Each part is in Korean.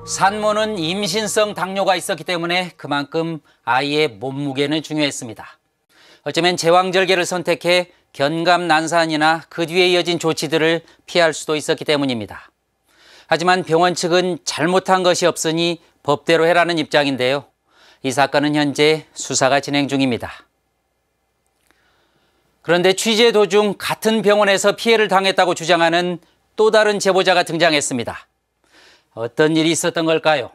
산모는 임신성 당뇨가 있었기 때문에 그만큼 아이의 몸무게는 중요했습니다. 어쩌면 제왕절개를 선택해 견갑난산이나 그 뒤에 이어진 조치들을 피할 수도 있었기 때문입니다. 하지만 병원 측은 잘못한 것이 없으니 법대로 해라는 입장인데요. 이 사건은 현재 수사가 진행 중입니다. 그런데 취재 도중 같은 병원에서 피해를 당했다고 주장하는 또 다른 제보자가 등장했습니다. 어떤 일이 있었던 걸까요?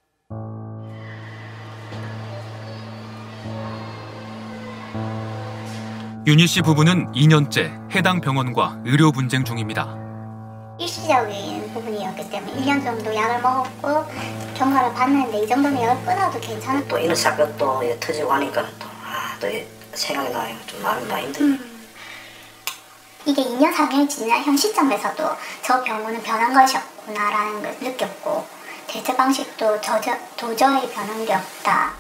윤희 씨 부부는 2년째 해당 병원과 의료 분쟁 중입니다. 일시적인 부분이었기 때문에 1년 정도 약을 먹었고 경과를 봤는데 이 정도면 약을 끊어도 괜찮을 또 이런 사건 또 터지고 하니까 또 생각이 나요. 좀 마음이 많이 힘들어요. 이게 2년, 3년이 지난 현 시점에서도 저 병원은 변한 것이 없구나라는 걸 느꼈고 대처 방식도 도저히 변한 게 없다.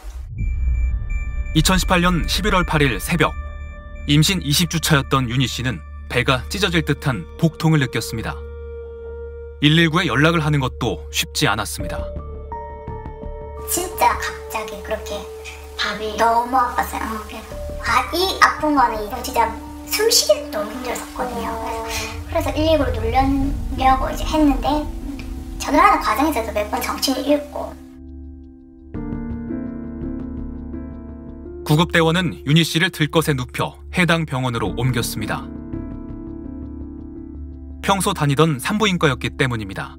2018년 11월 8일 새벽, 임신 20주 차였던 윤희 씨는 배가 찢어질 듯한 복통을 느꼈습니다. 119에 연락을 하는 것도 쉽지 않았습니다. 진짜 갑자기 그렇게 밥이 너무 아팠어요. 이 아픈 거는 이거 진짜 숨쉬기도 너무 힘들었거든요. 그래서 119를 누르려고 이제 했는데 전화하는 과정에서도 몇 번 정신을 잃고. 구급대원은 윤희 씨를 들것에 눕혀 해당 병원으로 옮겼습니다. 평소 다니던 산부인과였기 때문입니다.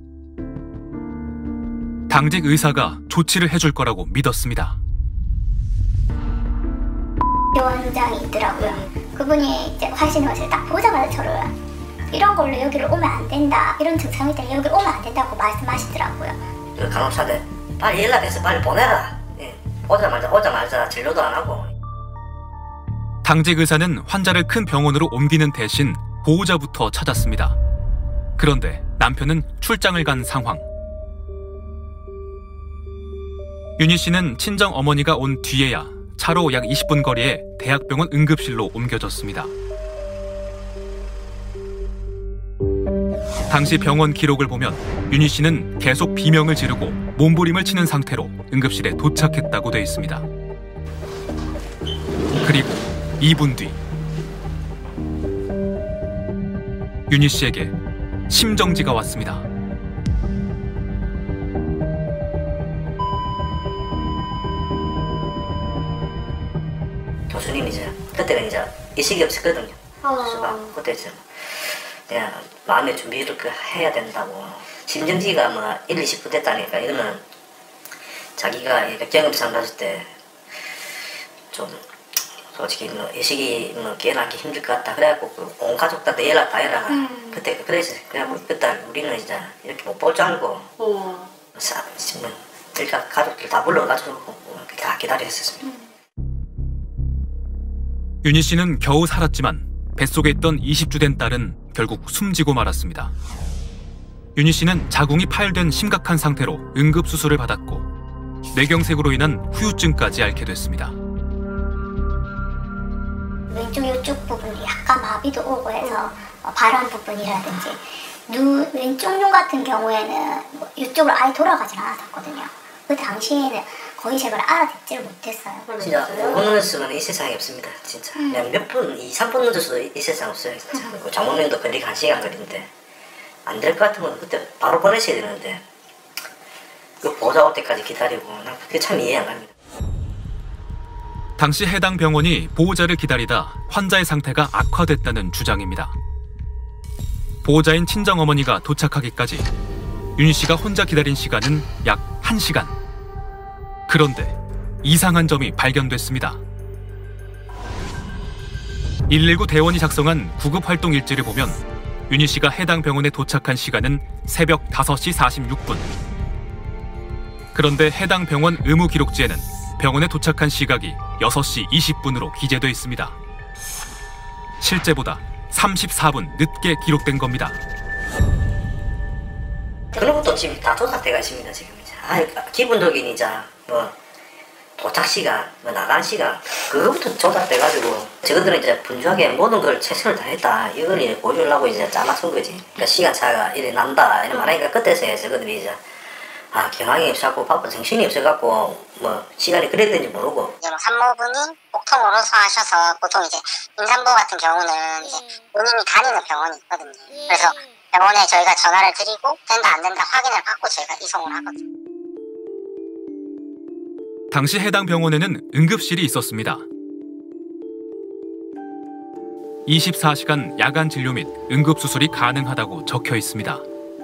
당직 의사가 조치를 해줄 거라고 믿었습니다. 요원장이 있더라고요. 그분이 이제 화신을 딱 보자마자 저를 이런 걸로 여기를 오면 안 된다, 이런 증상이 있다면 여기 오면 안 된다고 말씀하시더라고요. 간호사한테 빨리 연락해서 빨리 보내라. 오자마자 진료도 안 하고. 당직 의사는 환자를 큰 병원으로 옮기는 대신 보호자부터 찾았습니다. 그런데 남편은 출장을 간 상황. 윤희 씨는 친정 어머니가 온 뒤에야 차로 약 20분 거리에 대학병원 응급실로 옮겨졌습니다. 당시 병원 기록을 보면 윤희 씨는 계속 비명을 지르고 몸부림을 치는 상태로 응급실에 도착했다고 돼 있습니다. 그리고 2분 뒤 윤희 씨에게 심정지가 왔습니다. 교수님이 그때는 이제 의식이 없었거든요. 그때 내가 마음의 준비를 해야 된다고. 심정지가 1, 20분 됐다니까 이거는 자기가 경험상 봤을 때 좀 솔직히 의식이 깨어나기 힘들 것 같다. 그래갖고 온 가족들한테 연락 다 해라. 그때 그래서 그래갖고 그때 우리는 이제 이렇게 못 볼 줄 알고 그러니까 가족들 다 불러가지고 다 기다렸었습니다. 윤희 씨는 겨우 살았지만 뱃속에 있던 20주 된 딸은 결국 숨지고 말았습니다. 윤희 씨는 자궁이 파열된 심각한 상태로 응급수술을 받았고 뇌경색으로 인한 후유증까지 앓게 됐습니다. 왼쪽 이쪽 부분이 약간 마비도 오고 해서 발원 부분이라든지 왼쪽 눈 같은 경우에는 이쪽으로 아예 돌아가진 않았었거든요. 그 당시에는 거의 제발 알아듣지를 못했어요. 진짜 5분 늦었으면 이 세상에 없습니다. 진짜 그냥 몇 분, 2, 3분 늦어서 이 세상 없어요. 진짜. 장모님도 걸리기 1시간 걸리는데 안 될 것 같으면 그때 바로 보내셔야 되는데 그 보호자 올 때까지 기다리고 난 그게 참 이해 안 갑니다. 당시 해당 병원이 보호자를 기다리다 환자의 상태가 악화됐다는 주장입니다. 보호자인 친정어머니가 도착하기까지 윤희 씨가 혼자 기다린 시간은 약 1시간. 그런데 이상한 점이 발견됐습니다. 119 대원이 작성한 구급활동 일지를 보면 윤희 씨가 해당 병원에 도착한 시간은 새벽 5시 46분. 그런데 해당 병원 의무 기록지에는 병원에 도착한 시각이 6시 20분으로 기재돼 있습니다. 실제보다 34분 늦게 기록된 겁니다. 그런 것도 지금 다 조작돼가 있습니다. 지금 기본적인 이제 도착 시간, 나간 시간 그거부터 조작돼가지고 저것들은 이제 분주하게 모든 걸 최선을 다했다. 이걸 보여주려고 이제 잘라쓴 거지. 그러니까 시간 차가 이래 난다 이런 말하니까 그때서야 저것들이 이제 경황이 자꾸 바빠 정신이 없어갖고 뭐 시간이 그래 되는지 모르고. 산모분이 복통으로 소화하셔서 보통 이제 임산부 같은 경우는 이제 본인이 다니는 병원이 있거든요. 그래서 병원에 저희가 전화를 드리고 된다 안 된다 확인을 받고 저희가 이송을 하거든요. 당시 해당 병원에는 응급실이 있었습니다. 24시간 야간 진료 및 응급수술이 가능하다고 적혀 있습니다.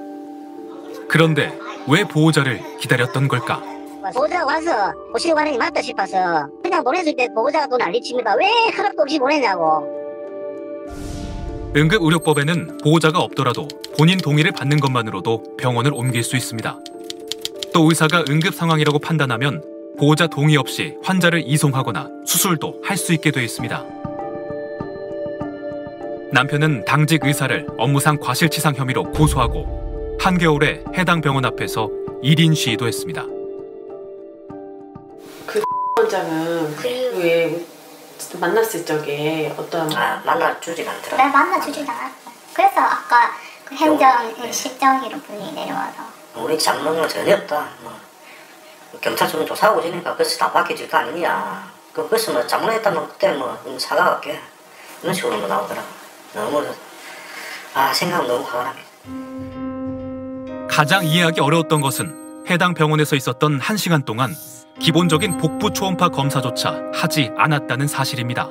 그런데 왜 보호자를 기다렸던 걸까? 보호자가 와서 보시려고 하는 게 맞다 싶어서 그냥 보냈을 때 보호자가 또 난리칩니다. 왜 허락도 없이 보냈냐고. 응급의료법에는 보호자가 없더라도 본인 동의를 받는 것만으로도 병원을 옮길 수 있습니다. 또 의사가 응급 상황이라고 판단하면 보호자 동의 없이 환자를 이송하거나 수술도 할 수 있게 돼 있습니다. 남편은 당직 의사를 업무상 과실치상 혐의로 고소하고 한겨울에 해당 병원 앞에서 1인 시위도 했습니다. 그 원장은 왜 만났을 적에 어떤 만나주지가 않더라. 날 만나주지도 않았어. 그래서 아까 그 행정 실정이로 분이 내려와서 우리 잡는 전혀 없다. 뭐. 경찰서는 조사하고 지니까 그래서 다 밝혀질 거 아니냐. 그래서 뭐 잘못했다면 그때 뭐 사과할게. 이런 식으로 뭐 나오더라. 너무 생각은 너무 화가 납니다. 가장 이해하기 어려웠던 것은 해당 병원에서 있었던 1시간 동안 기본적인 복부 초음파 검사조차 하지 않았다는 사실입니다.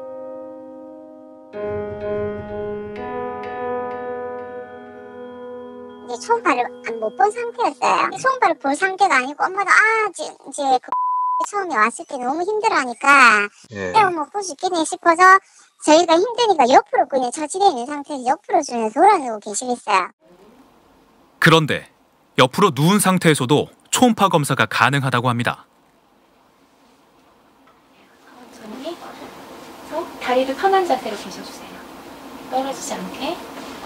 이제 초음파를 못 본 상태였어요. 초음파를 볼 상태가 아니고 엄마도 이제 그 처음에 왔을 때 너무 힘들어하니까 못 볼 수 있겠네 싶어서 저희가 힘드니까 옆으로 그냥 처지되어 있는 상태에서 옆으로 주면 돌아누고 계시겠어요. 그런데 옆으로 누운 상태에서도 초음파 검사가 가능하다고 합니다. 다리를 편한 자세로 계셔주세요. 떨어지지 않게.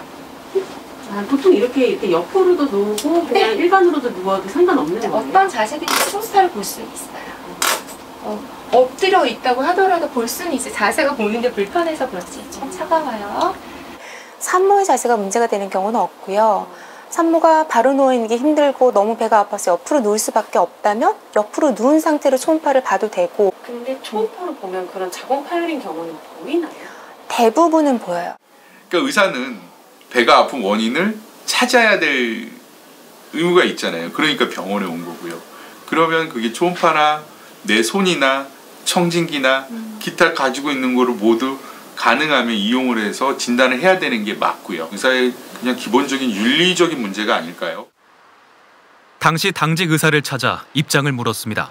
보통 이렇게 옆으로도 누우고 그냥 일반으로도 누워도 상관없는 거예요? 어떤 자세든지 초음파를 볼 수 있어요. 엎드려 있다고 하더라도 볼 수는 있어요. 자세가 보이는데 불편해서 그렇지. 좀 차가워요. 산모의 자세가 문제가 되는 경우는 없고요. 산모가 바로 누워있는 게 힘들고 너무 배가 아파서 옆으로 누울 수밖에 없다면 옆으로 누운 상태로 초음파를 봐도 되고. 근데 초음파로 보면 그런 자궁 파열인 경우는 보이나요? 대부분은 보여요. 그러니까 의사는 배가 아픈 원인을 찾아야 될 의무가 있잖아요. 그러니까 병원에 온 거고요. 그러면 그게 초음파나 내 손이나 청진기나 기타 가지고 있는 거를 모두 가능하면 이용을 해서 진단을 해야 되는 게 맞고요. 의사의 그냥 기본적인 윤리적인 문제가 아닐까요? 당시 당직 의사를 찾아 입장을 물었습니다.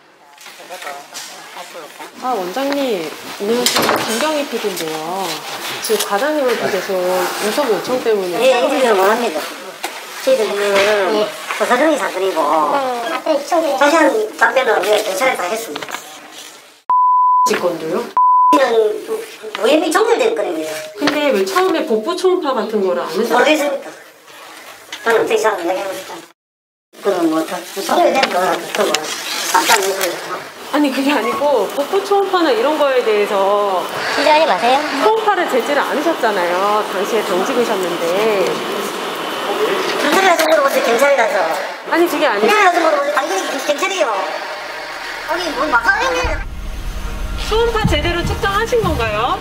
원장님, 안녕하세요. 김경희 PD인데요. 지금 과장님을 통해서 인터뷰 요청 때문에. 네, 인터뷰를 원합니다. 저희들 조사중인 사건이고 자세한 답변은 경찰에 다 했습니다. 건도요? 무혐의 종결된 건입니다. 근데 왜 처음에 복부 초음파 같은 거를 안 했어요? 모르겠습니다. 저는 어떻게 이상한 이야기합니다. 그건 뭐 종결된 거라고 깜짝 놀랐어요. 아니 그게 아니고 복부 초음파나 이런 거에 대해서 기자하지 마세요. 초음파를 제지를 않으셨잖아요. 당시에 당직이셨는데. 경찰에 가서 물어보세요. 경찰에 가서. 아니 그게 아니고. 경찰에 가서 물어보세요. 당연히 경찰이에요. 아니 뭐 막하면 초음파 제대로 측정하신 건가요?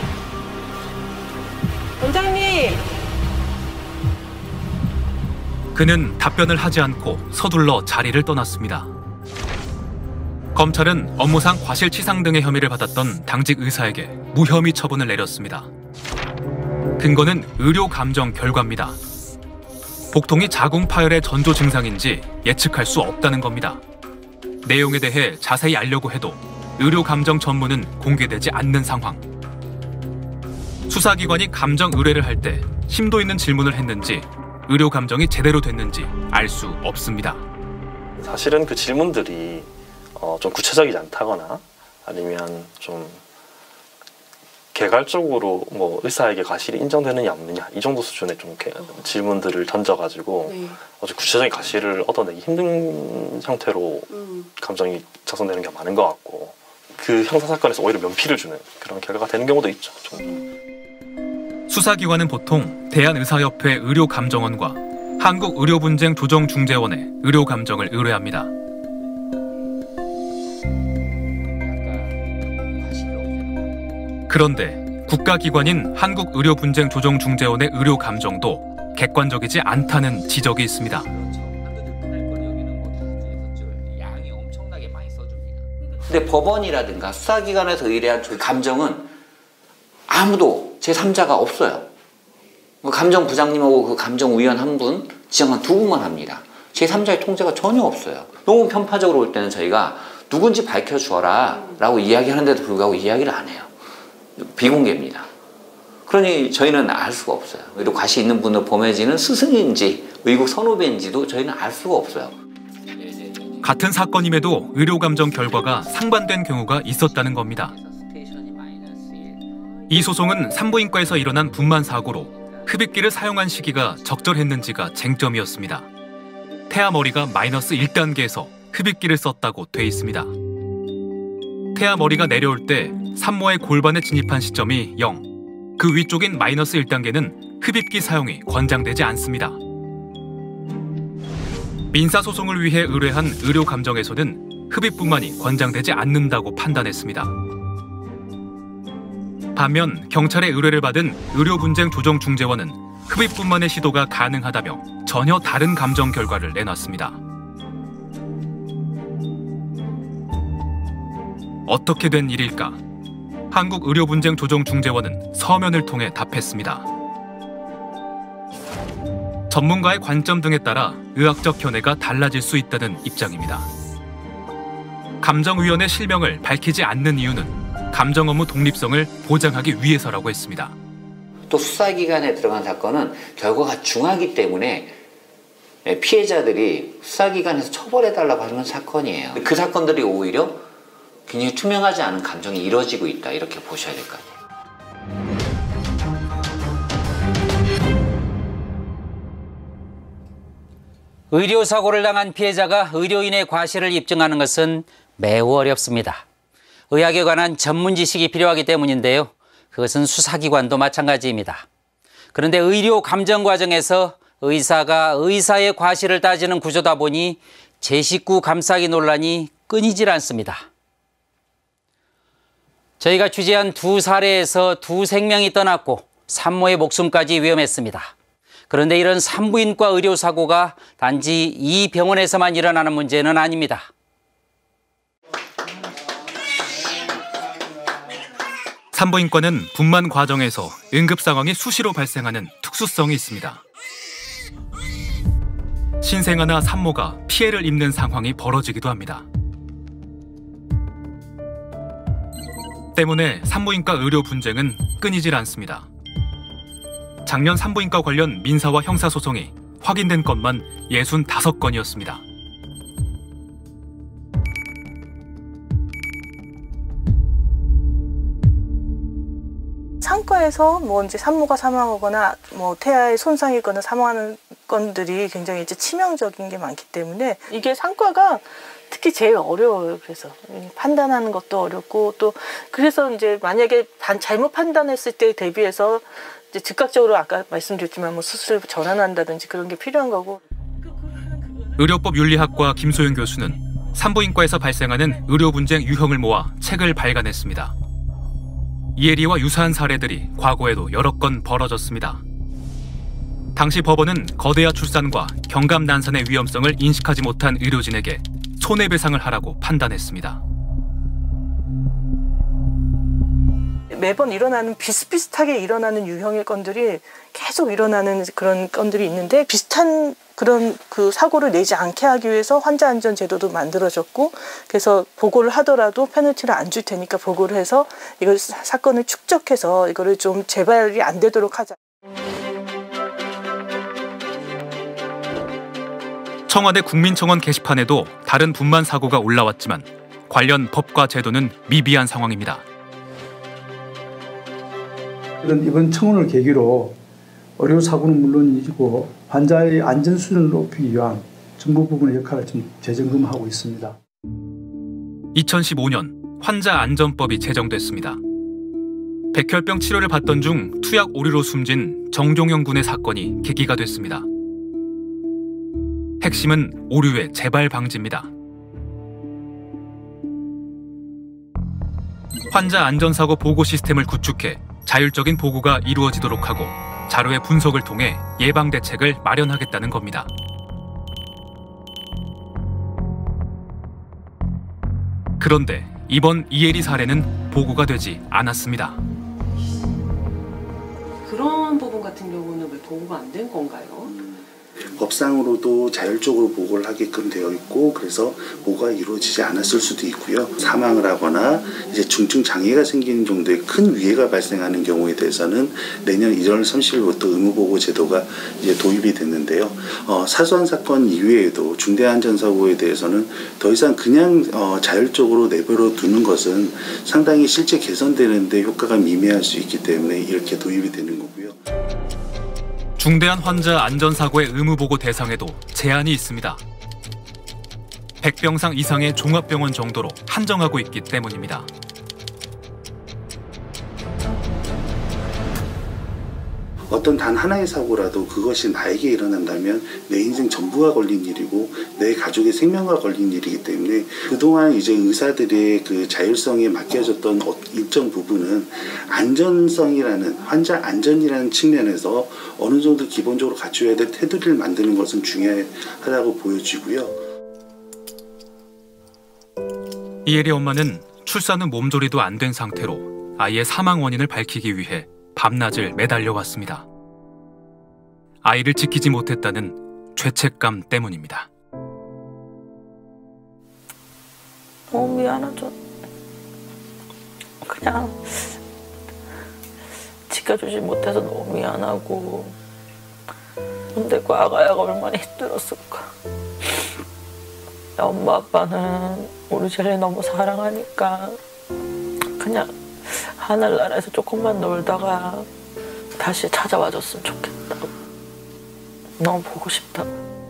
원장님. 그는 답변을 하지 않고 서둘러 자리를 떠났습니다. 검찰은 업무상 과실치상 등의 혐의를 받았던 당직 의사에게 무혐의 처분을 내렸습니다. 근거는 의료 감정 결과입니다. 복통이 자궁 파열의 전조 증상인지 예측할 수 없다는 겁니다. 내용에 대해 자세히 알려고 해도 의료 감정 전문은 공개되지 않는 상황. 수사기관이 감정 의뢰를 할 때 심도 있는 질문을 했는지 의료 감정이 제대로 됐는지 알 수 없습니다. 사실은 그 질문들이 좀 구체적이지 않다거나 아니면 좀 개괄적으로 뭐 의사에게 과실이 인정되느냐 없느냐 이 정도 수준의 좀 질문들을 던져가지고 아주 구체적인 과실을 얻어내기 힘든 형태로 감정이 작성되는 게 많은 것 같고 그 형사사건에서 오히려 면피를 주는 그런 결과가 되는 경우도 있죠. 수사기관은 보통 대한의사협회 의료감정원과 한국의료분쟁조정중재원에 의료감정을 의뢰합니다. 그런데 국가기관인 한국의료분쟁조정중재원의 의료감정도 객관적이지 않다는 지적이 있습니다. 근데 법원이라든가 수사기관에서 의뢰한 저희 감정은 아무도 제3자가 없어요. 감정부장님하고 그 감정위원 한 분, 지정한 2분만 합니다. 제3자의 통제가 전혀 없어요. 너무 편파적으로 올 때는 저희가 누군지 밝혀주어라 라고 이야기하는데도 불구하고 이야기를 안 해요. 비공개입니다. 그러니 저희는 알 수가 없어요. 그리고 과시 있는 분을 범해지는 스승인지 의국 선후배인지도 저희는 알 수가 없어요. 같은 사건임에도 의료감정 결과가 상반된 경우가 있었다는 겁니다. 이 소송은 산부인과에서 일어난 분만 사고로 흡입기를 사용한 시기가 적절했는지가 쟁점이었습니다. 태아 머리가 마이너스 1단계에서 흡입기를 썼다고 돼 있습니다. 태아 머리가 내려올 때 산모의 골반에 진입한 시점이 0, 그 위쪽인 마이너스 1단계는 흡입기 사용이 권장되지 않습니다. 민사소송을 위해 의뢰한 의료감정에서는 흡입뿐만이 권장되지 않는다고 판단했습니다. 반면 경찰의 의뢰를 받은 의료분쟁조정중재원은 흡입뿐만의 시도가 가능하다며 전혀 다른 감정 결과를 내놨습니다. 어떻게 된 일일까? 한국의료분쟁조정중재원은 서면을 통해 답했습니다. 전문가의 관점 등에 따라 의학적 견해가 달라질 수 있다는 입장입니다. 감정위원회 실명을 밝히지 않는 이유는 감정 업무 독립성을 보장하기 위해서라고 했습니다. 또 수사기관에 들어간 사건은 결과가 중하기 때문에 피해자들이 수사기관에서 처벌해달라고 하는 사건이에요. 그 사건들이 오히려 굉장히 투명하지 않은 감정이 이루어지고 있다, 이렇게 보셔야 될 것 같아요. 의료사고를 당한 피해자가 의료인의 과실을 입증하는 것은 매우 어렵습니다. 의학에 관한 전문 지식이 필요하기 때문인데요. 그것은 수사기관도 마찬가지입니다. 그런데 의료 감정 과정에서 의사가 의사의 과실을 따지는 구조다 보니 제19 감싸기 논란이 끊이질 않습니다. 저희가 취재한 2사례에서 2생명이 떠났고 산모의 목숨까지 위험했습니다. 그런데 이런 산부인과 의료사고가 단지 이 병원에서만 일어나는 문제는 아닙니다. 산부인과는 분만 과정에서 응급 상황이 수시로 발생하는 특수성이 있습니다. 신생아나 산모가 피해를 입는 상황이 벌어지기도 합니다. 때문에 산부인과 의료 분쟁은 끊이질 않습니다. 작년 산부인과 관련 민사와 형사소송이 확인된 건만 65건이었습니다. 산과에서 이제 산모가 사망하거나 태아에 손상이 있거나 사망하는 건들이 굉장히 이제 치명적인 게 많기 때문에 이게 산과가 특히 제일 어려워요. 그래서 판단하는 것도 어렵고 또 그래서 이제 만약에 잘못 판단했을 때 대비해서 이제 즉각적으로 아까 말씀드렸지만 수술을 전환한다든지 그런 게 필요한 거고. 의료법 윤리학과 김소영 교수는 산부인과에서 발생하는 의료 분쟁 유형을 모아 책을 발간했습니다. 이혜리와 유사한 사례들이 과거에도 여러 건 벌어졌습니다. 당시 법원은 거대아 출산과 경감 난산의 위험성을 인식하지 못한 의료진에게 손해배상을 하라고 판단했습니다. 매번 일어나는 비슷비슷하게 일어나는 유형의 건들이 계속 일어나는 그런 건들이 있는데 비슷한 그런 사고를 내지 않게 하기 위해서 환자 안전 제도도 만들어졌고 그래서 보고를 하더라도 페널티를 안 줄 테니까 보고를 해서 이걸 사건을 축적해서 이거를 좀 재발이 안 되도록 하자. 청와대 국민청원 게시판에도 다른 분만 사고가 올라왔지만 관련 법과 제도는 미비한 상황입니다. 이번 청원을 계기로 의료사고는 물론이고 환자의 안전 수준을 높이기 위한 정부 부분의 역할을 좀 재점검하고 있습니다. 2015년 환자 안전법이 제정됐습니다. 백혈병 치료를 받던 중 투약 오류로 숨진 정종영 군의 사건이 계기가 됐습니다. 핵심은 오류의 재발 방지입니다. 환자 안전사고 보고 시스템을 구축해 자율적인 보고가 이루어지도록 하고 자료의 분석을 통해 예방 대책을 마련하겠다는 겁니다. 그런데 이번 이혜리 사례는 보고가 되지 않았습니다. 그런 부분 같은 경우는 왜 보고가 안 된 건가요? 법상으로도 자율적으로 보고를 하게끔 되어 있고 그래서 보고가 이루어지지 않았을 수도 있고요. 사망을 하거나 이제 중증 장애가 생기는 정도의 큰 위해가 발생하는 경우에 대해서는 내년 1월 30일부터 의무보고 제도가 이제 도입이 됐는데요. 사소한 사건 이외에도 중대안전사고에 대해서는 더 이상 그냥 자율적으로 내버려 두는 것은 상당히 실제 개선되는데 효과가 미미할 수 있기 때문에 이렇게 도입이 되는 거고요. 중대한 환자 안전사고의 의무보고 대상에도 제한이 있습니다. 100병상 이상의 종합병원 정도로 한정하고 있기 때문입니다. 어떤 단 하나의 사고라도 그것이 나에게 일어난다면 내 인생 전부가 걸린 일이고 내 가족의 생명과 걸린 일이기 때문에 그동안 이제 의사들의 그 자율성에 맡겨졌던 일정 부분은 안전성이라는 환자 안전이라는 측면에서 어느 정도 기본적으로 갖춰야 될 테두리를 만드는 것은 중요하다고 보여지고요. 이혜리 엄마는 출산 후 몸조리도 안 된 상태로 아이의 사망 원인을 밝히기 위해 밤낮을 매달려 왔습니다. 아이를 지키지 못했다는 죄책감 때문입니다. 너무 미안하죠. 그냥 지켜주지 못해서 너무 미안하고 근데 그 아가야가 얼마나 힘들었을까. 엄마 아빠는 우리 젤리 너무 사랑하니까 그냥 하늘나라에서 조금만 놀다가 다시 찾아와줬으면 좋겠다. 너무 보고 싶다.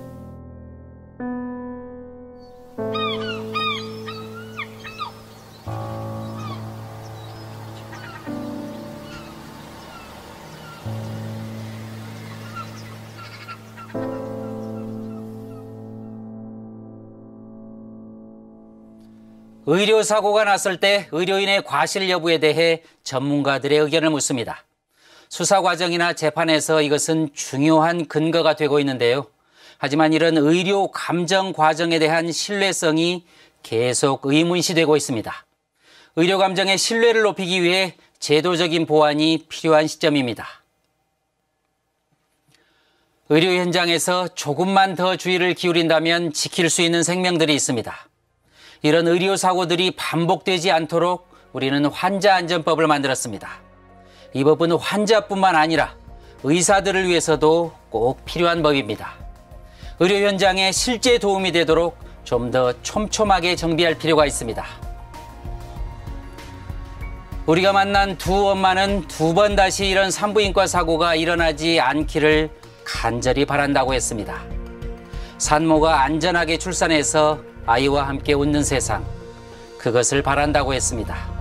의료사고가 났을 때 의료인의 과실 여부에 대해 전문가들의 의견을 묻습니다. 수사 과정이나 재판에서 이것은 중요한 근거가 되고 있는데요. 하지만 이런 의료 감정 과정에 대한 신뢰성이 계속 의문시되고 있습니다. 의료 감정의 신뢰를 높이기 위해 제도적인 보완이 필요한 시점입니다. 의료 현장에서 조금만 더 주의를 기울인다면 지킬 수 있는 생명들이 있습니다. 이런 의료사고들이 반복되지 않도록 우리는 환자안전법을 만들었습니다. 이 법은 환자뿐만 아니라 의사들을 위해서도 꼭 필요한 법입니다. 의료 현장에 실제 도움이 되도록 좀 더 촘촘하게 정비할 필요가 있습니다. 우리가 만난 두 엄마는 2번 다시 이런 산부인과 사고가 일어나지 않기를 간절히 바란다고 했습니다. 산모가 안전하게 출산해서 아이와 함께 웃는 세상, 그것을 바란다고 했습니다.